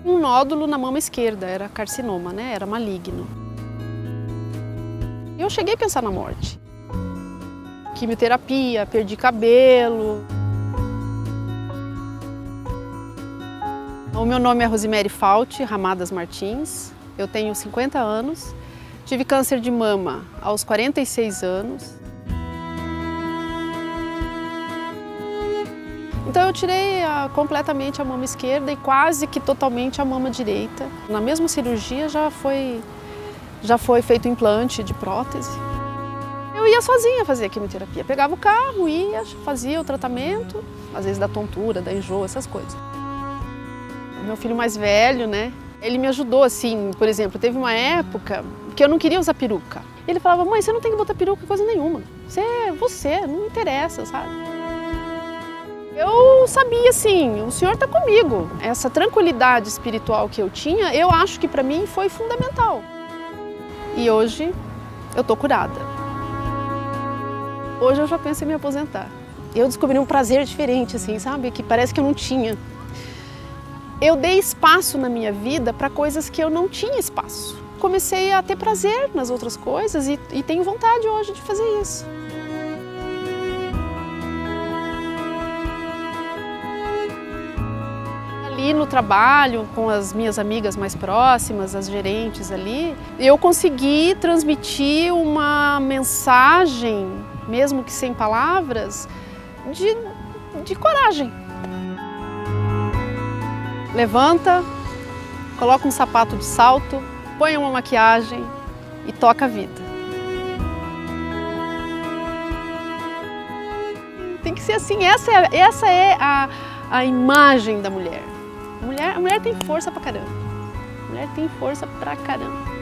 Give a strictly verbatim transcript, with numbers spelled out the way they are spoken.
Um nódulo na mama esquerda, era carcinoma, né? Era maligno. Eu cheguei a pensar na morte. Quimioterapia, perdi cabelo. O meu nome é Rosemary Fauti Ramadas Martins, eu tenho cinquenta anos, tive câncer de mama aos quarenta e seis anos. Então eu tirei a, completamente a mama esquerda e quase que totalmente a mama direita. Na mesma cirurgia já foi, já foi feito implante de prótese. Eu ia sozinha fazer a quimioterapia, pegava o carro, ia, fazia o tratamento, às vezes da tontura, da enjoo, essas coisas. Meu filho mais velho, né, ele me ajudou assim, por exemplo, teve uma época que eu não queria usar peruca. Ele falava, mãe, você não tem que botar peruca coisa nenhuma, você é você, não interessa, sabe? Eu sabia assim, o Senhor está comigo. Essa tranquilidade espiritual que eu tinha, eu acho que para mim foi fundamental. E hoje eu tô curada. Hoje eu já penso em me aposentar. Eu descobri um prazer diferente, assim, sabe? Que parece que eu não tinha. Eu dei espaço na minha vida para coisas que eu não tinha espaço. Comecei a ter prazer nas outras coisas e, e tenho vontade hoje de fazer isso. Ali no trabalho, com as minhas amigas mais próximas, as gerentes ali, eu consegui transmitir uma mensagem, mesmo que sem palavras, de, de coragem. Levanta, coloca um sapato de salto, põe uma maquiagem e toca a vida. Tem que ser assim, essa é, essa é a, a imagem da mulher. A mulher. A mulher tem força pra caramba. A mulher tem força pra caramba.